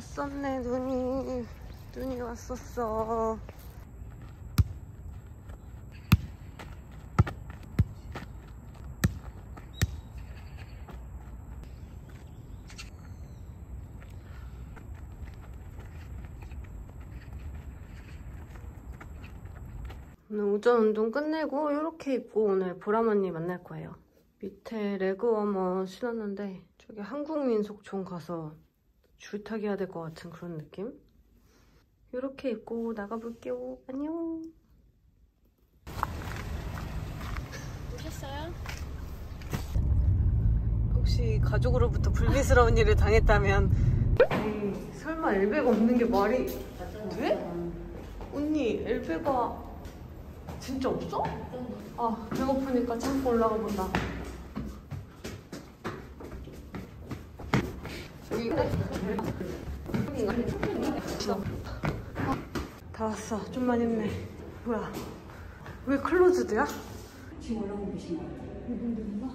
왔었네. 눈이 왔었어. 오늘 오전 운동 끝내고 이렇게 입고 오늘 보람 언니 만날 거예요. 밑에 레그워머 신었는데 저기 한국민속촌 가서 줄타기 해야 될 것 같은 그런 느낌? 이렇게 입고 나가볼게요. 안녕. 오셨어요? 혹시 가족으로부터 불미스러운 일을 당했다면 에이, 설마 엘베가 없는 게 말이 돼? 언니 엘베가 진짜 없어? 아 배고프니까 참고 올라가 본다. 다 왔어. 좀만 힘내. 뭐야? 왜 클로즈드야? 지금 올라오고 계신 거 같아요. 이분들인가?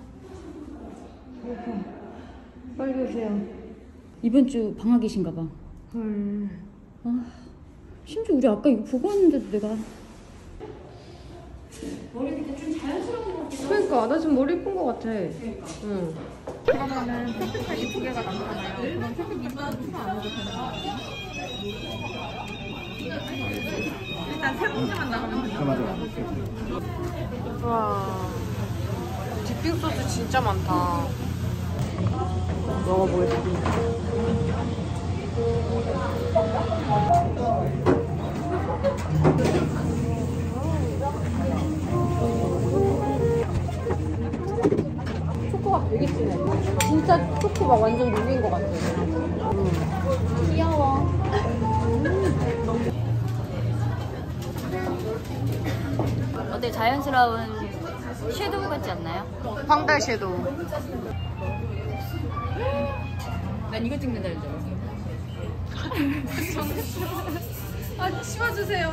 빨리 오세요. 이번 주 방학이신가 봐. 헐. 아, 심지어 우리 아까 이거 보고 왔는데도 내가 머리 밑에 좀 자연스러운 것 같기도 하고. 그러니까 나 지금 머리 예쁜 것 같아. 그러니까. 응. 그러면은 세트까지 2개가 남잖아요. 그럼 세트 미만은 추가 안 해도 되는 거 같아요? 일단 세 봉지만 나가면 되는 거죠? 와. 디핑 소스 진짜 많다. 먹어보겠습니다. 초코가 되게 진해. 진짜 초코 막 완전 녹인 것 같아. 귀여워. 어때? 자연스러운 섀도우 같지 않나요? 황달 섀도우. 난 이거 찍는다 줄 알았어. 아, 씹어주세요.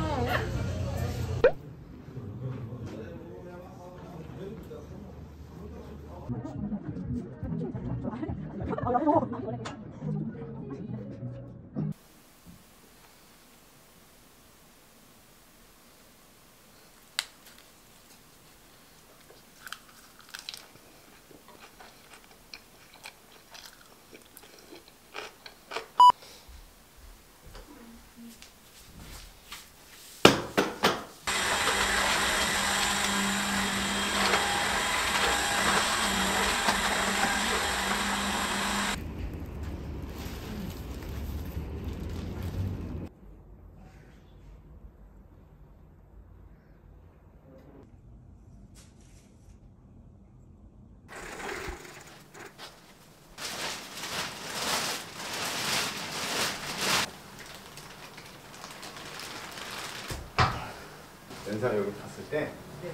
연상 여기 봤을 때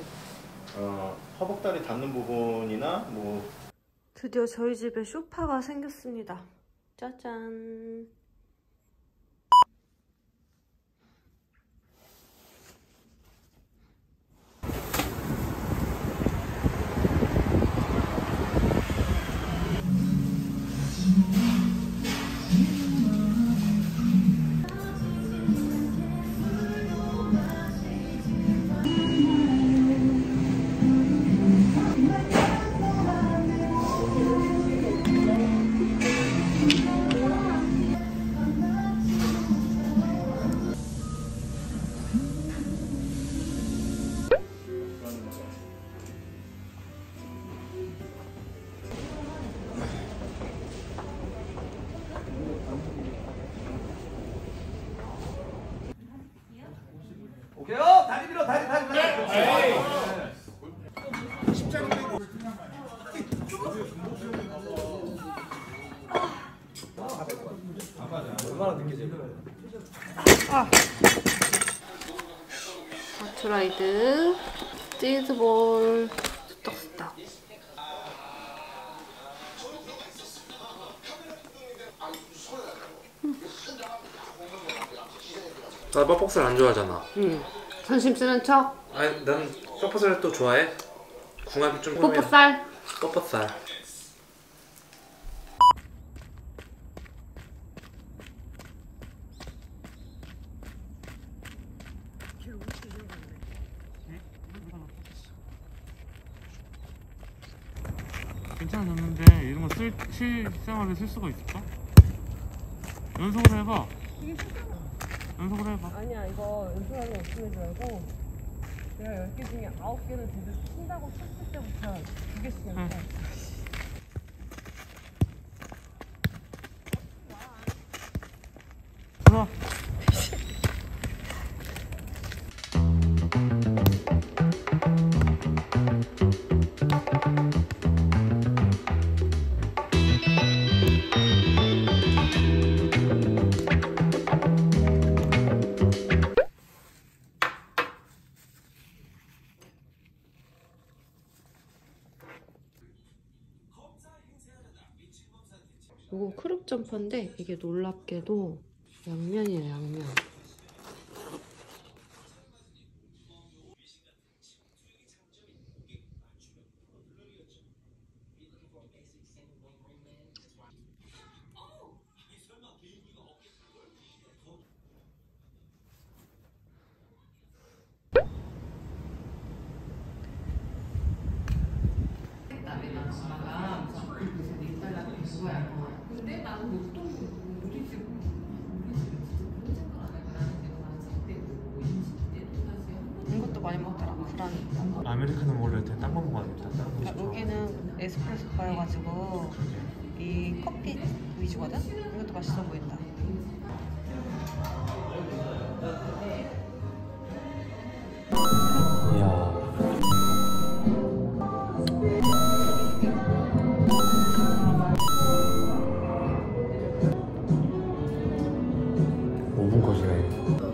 허벅다리 닿는 부분이나 뭐 드디어 저희 집에 소파가 생겼습니다. 짜잔. 오케이요. 다리 밀어, 다리. 얼마나 느끼지? 아트라이드 치즈볼 스떡스떡. 나 뻑뻑살 안 좋아하잖아. 응. 관심 쓰는 척. 아니 난 뻑뻑살 또 좋아해. 궁합이 좀 뽀뽀살. 뻑뻑살. 괜찮아졌는데 이런 거 실생활에 쓸 수가 있을까? 연속으로 해봐. 연속으로 해봐. 아니야, 이거 연습하면 없으면 줄 알고 내가 10개 중에 9개는 제대로 친다고 쳤을 때부터 2개씩 연습. 들어. 이거 크롭 점퍼인데 이게 놀랍게도 양면이에요, 양면. 이것도 많이 먹더라, 구라니. 아메리카노 먹을 때 딴 거 먹어야겠다. 여기는 에스프레소 바여가지고 이 커피 위주거든? 이것도 맛있어 보인다. 이야. 5분 컷이네.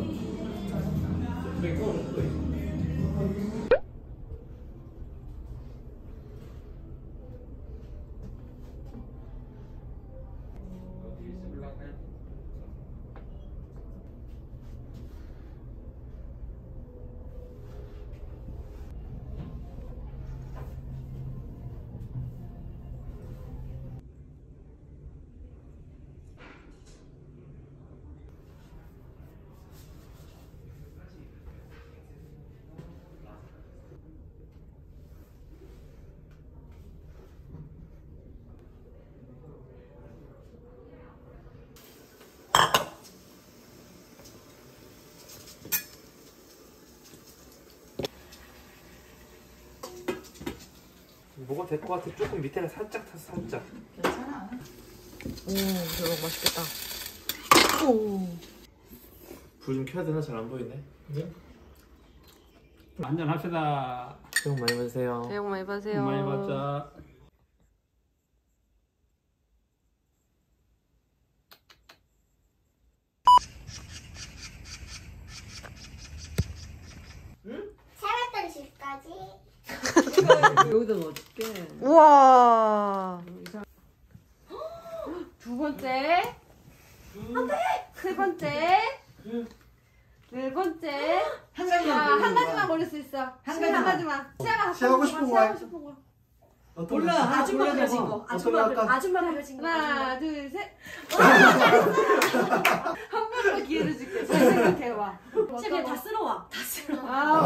뭐가 될 것 같아. 조금 밑에가 살짝 타서 살짝. 괜찮아. 오, 이거 맛있겠다. 오. 불 좀 켜야 되나? 잘 안 보이네. 네? 한잔합시다. 새해 복 많이 받으세요. 새해 복 많이 받으세요. 많이 받자. 살았던 집까지. 여기다 넣어줄게. 우와. 두 번째. 세 번째. 네 번째. 한 가지만 한 가지만 고를 수 있어. 한 가지만. 시하고 싶은 거. 몰라. 아줌마 그려진 거. 아줌마 그려진 거. 하나, 둘, 셋. 한 번 더 기회를 줄게. 잘 생각해봐. 그냥 다 쓸어와. 다 쓸어.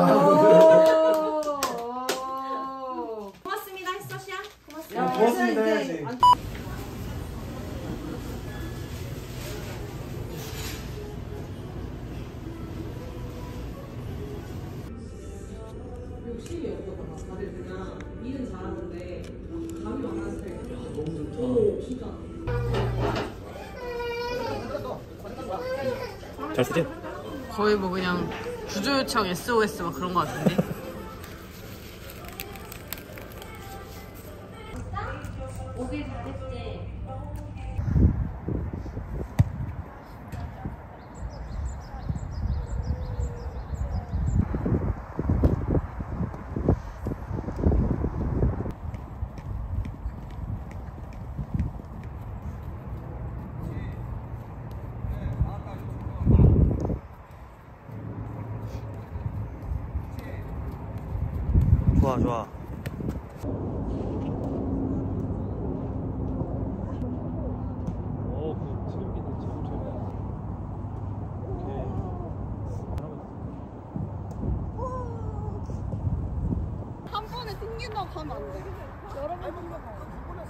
고맙습니다. 했어, 시야? 고맙습니다. 고맙습니다 해야지. 잘 쓰지? 거의 뭐 그냥 구조 요청 SOS 막 그런 거 같은데. 오길 잘했지. 좋아 좋아. 한 번에 튕긴다고 하면 안 돼. 여러 번 튕겨봐.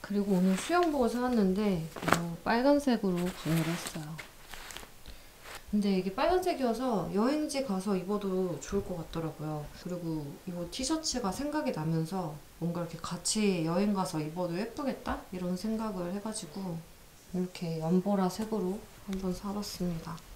그리고 오늘 수영복을 사왔는데 빨간색으로 구매를 했어요. 근데 이게 빨간색이어서 여행지 가서 입어도 좋을 것 같더라고요. 그리고 이 티셔츠가 생각이 나면서 뭔가 이렇게 같이 여행 가서 입어도 예쁘겠다? 이런 생각을 해가지고 이렇게 연보라 색으로 한번 사봤습니다.